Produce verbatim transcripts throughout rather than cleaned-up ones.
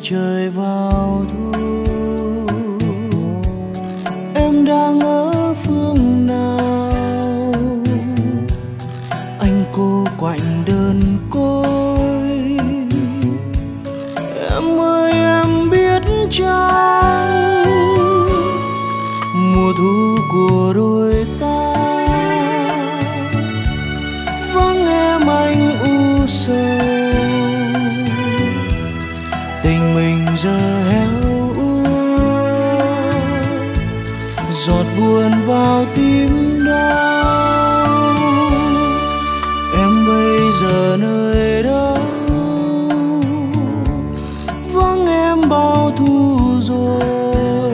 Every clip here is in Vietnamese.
trời vào thu, em đang ở phương nào? Anh cô quạnh đơn côi, em ơi em biết chăng mùa thu của đôi ta vắng em anh u sầu, tình mình giờ héo úa, giọt buồn vào tim đau. Em bây giờ nơi đâu, vắng em bao thu rồi,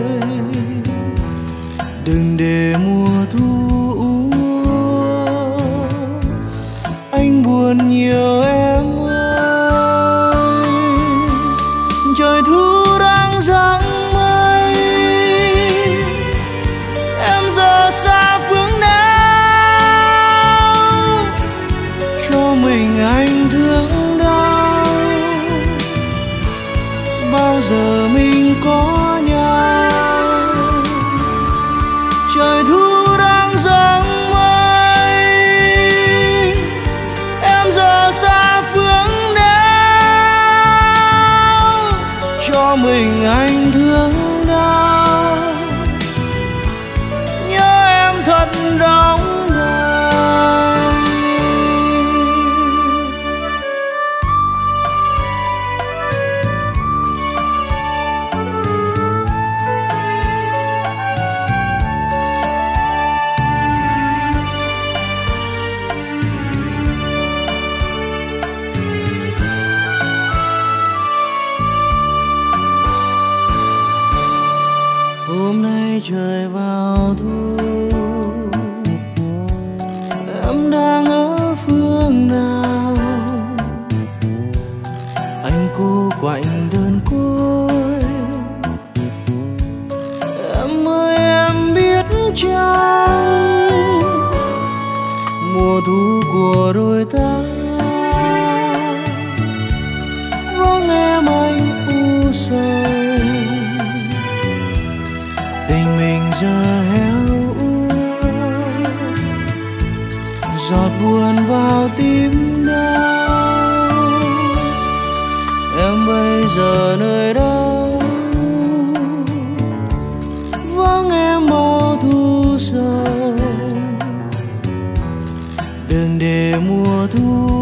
đừng để mùa thu úa anh buồn nhiều em ơi. Trời thu đang giăng mây, em giờ xa phương nào, cho mình anh thương đau. Bao giờ mình có nhau, trời thu đang giăng mây, em giờ xa phương nào, cho mình anh thương đau. Nhớ em thật đong đầy. Hôm nay trời vào thu, em đang ở phương nào? Anh cô quạnh đơn côi, em ơi em biết chăng mùa thu của đôi ta vắng em anh u sầu, tình mình giờ héo úa, giọt buồn vào tim đau. Em bây giờ nơi đâu, vắng em bao thu sầu, đừng để mùa thu